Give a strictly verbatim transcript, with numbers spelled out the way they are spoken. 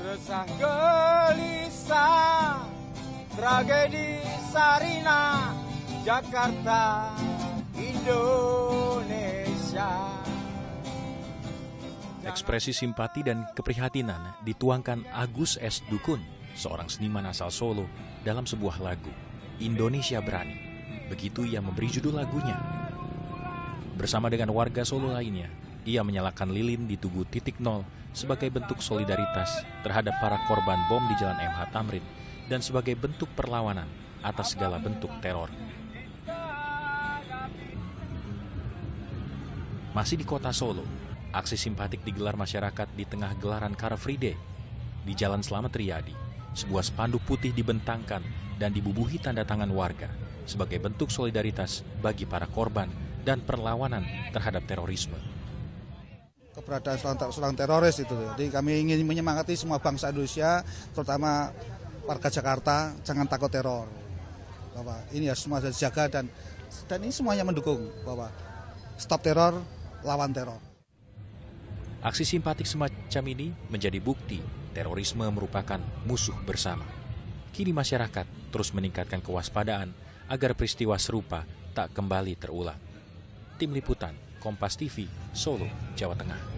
Resah gelisah, tragedi Sarina, Jakarta, Indonesia. Ekspresi simpati dan keprihatinan dituangkan Agus S. Dukun, seorang seniman asal Solo, dalam sebuah lagu, Indonesia Berani. Begitu ia memberi judul lagunya. Bersama dengan warga Solo lainnya, ia menyalakan lilin di Tugu Titik Nol sebagai bentuk solidaritas terhadap para korban bom di Jalan M H Tamrin dan sebagai bentuk perlawanan atas segala bentuk teror. Masih di kota Solo, aksi simpatik digelar masyarakat di tengah gelaran Car Free Day. Di Jalan Slamet Riyadi, sebuah spanduk putih dibentangkan dan dibubuhi tanda tangan warga sebagai bentuk solidaritas bagi para korban dan perlawanan terhadap terorisme. Keberadaan seorang teroris itu, jadi kami ingin menyemangati semua bangsa Indonesia, terutama warga Jakarta, jangan takut teror. Bahwa ini ya semua harus dijaga dan dan ini semuanya mendukung bahwa stop teror, lawan teror. Aksi simpatik semacam ini menjadi bukti terorisme merupakan musuh bersama. Kini masyarakat terus meningkatkan kewaspadaan agar peristiwa serupa tak kembali terulang. Tim Liputan, Kompas T V, Solo, Jawa Tengah.